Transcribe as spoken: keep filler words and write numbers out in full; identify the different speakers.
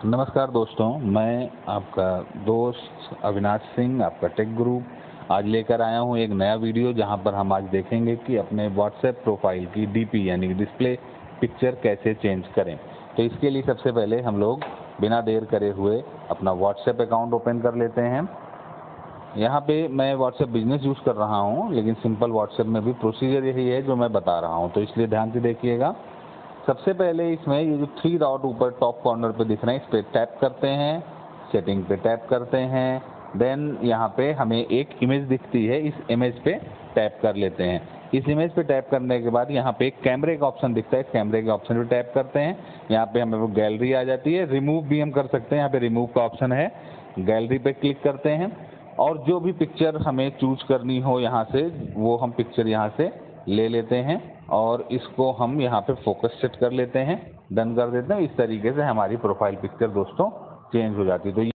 Speaker 1: नमस्कार दोस्तों, मैं आपका दोस्त अविनाश सिंह, आपका टेक गुरु आज लेकर आया हूं एक नया वीडियो जहां पर हम आज देखेंगे कि अपने व्हाट्सएप प्रोफाइल की डीपी यानी कि डिस्प्ले पिक्चर कैसे चेंज करें। तो इसके लिए सबसे पहले हम लोग बिना देर करे हुए अपना व्हाट्सएप अकाउंट ओपन कर लेते हैं। यहाँ पे मैं व्हाट्सएप बिजनेस यूज़ कर रहा हूँ, लेकिन सिंपल व्हाट्सएप में भी प्रोसीजर यही है जो मैं बता रहा हूँ, तो इसलिए ध्यान से देखिएगा। सबसे पहले इसमें ये जो थ्री डॉट ऊपर टॉप कॉर्नर पे दिख रहे हैं, इस पर टैप करते हैं, सेटिंग पे टैप करते हैं। देन यहाँ पे हमें एक इमेज दिखती है, इस इमेज पे टैप कर लेते हैं। इस इमेज पे टैप करने के बाद यहाँ पे एक कैमरे का ऑप्शन दिखता है, इस कैमरे के ऑप्शन पे टैप करते हैं। यहाँ पे हमें वो गैलरी आ जाती है, रिमूव भी हम कर सकते हैं, यहाँ पे रिमूव का ऑप्शन है, गैलरी पे क्लिक करते हैं और जो भी पिक्चर हमें चूज करनी हो यहाँ से वो हम पिक्चर यहाँ से ले लेते हैं और इसको हम यहाँ पे फोकस सेट कर लेते हैं, डन कर देते हैं। इस तरीके से हमारी प्रोफाइल पिक्चर दोस्तों चेंज हो जाती है। तो